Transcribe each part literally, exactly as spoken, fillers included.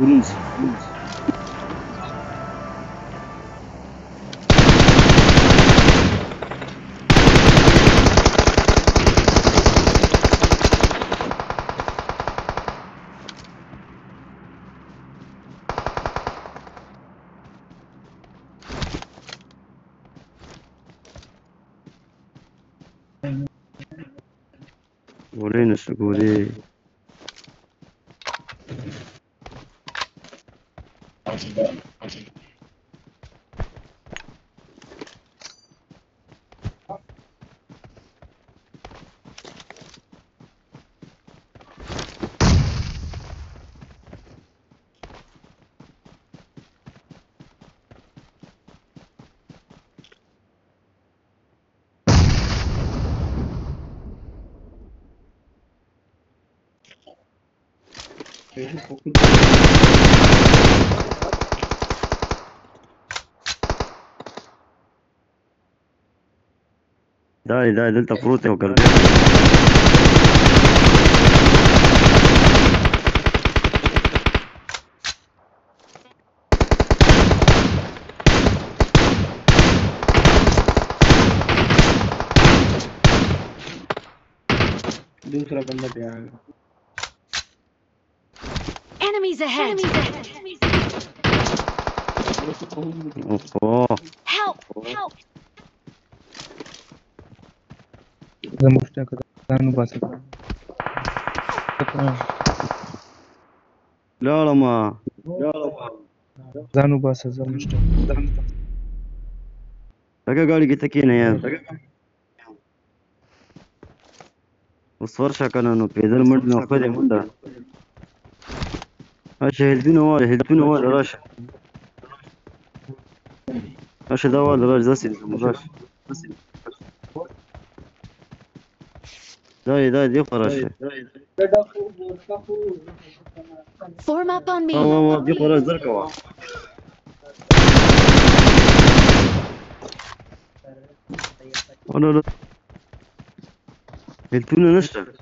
ورونسي ورينا شو قولي. Dai, dai, delta frute o cardea. दूसरा बंदा पे आ गया. Enemies ahead! Oh, Help! Help! Zamurta ka zanu basa. لا لا ما Zanu basa zamurta. دقا قاعد قلت لك هنا يا وصفر شكلنا انه بيدل مدنا خذ مندا اش هلبين هو هلبين هو راش اش دوا راش دسي راش داي داي دي راش Form up on me! هو هو دي راش زرقوا انا لا هلبين نشتغل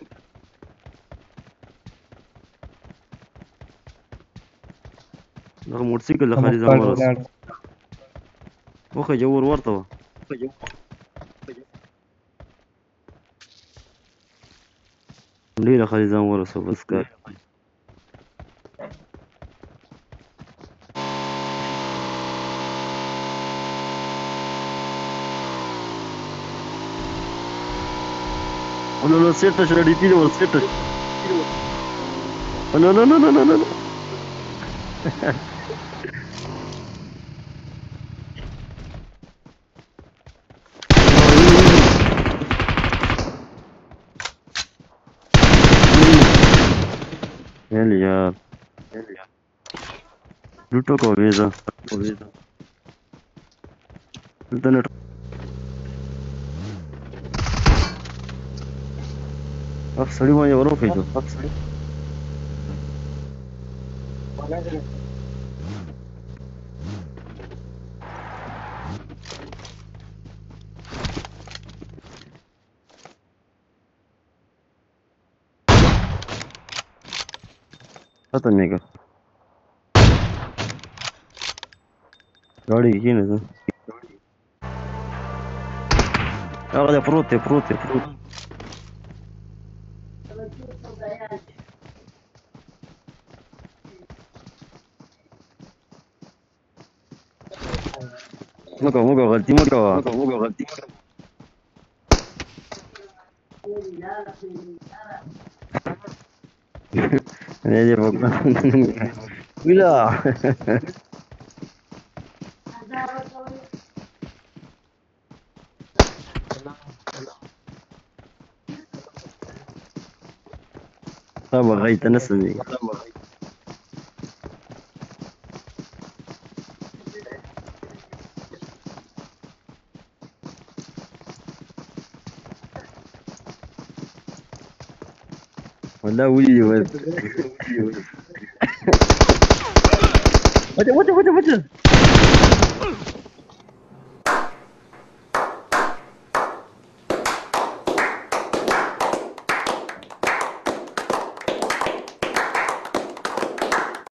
دغه موټرسایکل د خالي ځان ورسو وخه جوور ورته وه ډېره خالي ځان ورسو بس کار no no cierto se lo retiro cierto no no no no no no Gel ya. Luto ko visa. Internet. Bak sari ma yavru kaydo. Bak sari. Pata nega. गाड़ी की ना هذا فروتي فروتي فروت مكا مكا غلطي مكا مكا مكا غلطي انا جاي بقى ولا طبعا غيت نسمي والله ولي ولد وجه وجه وجه وجه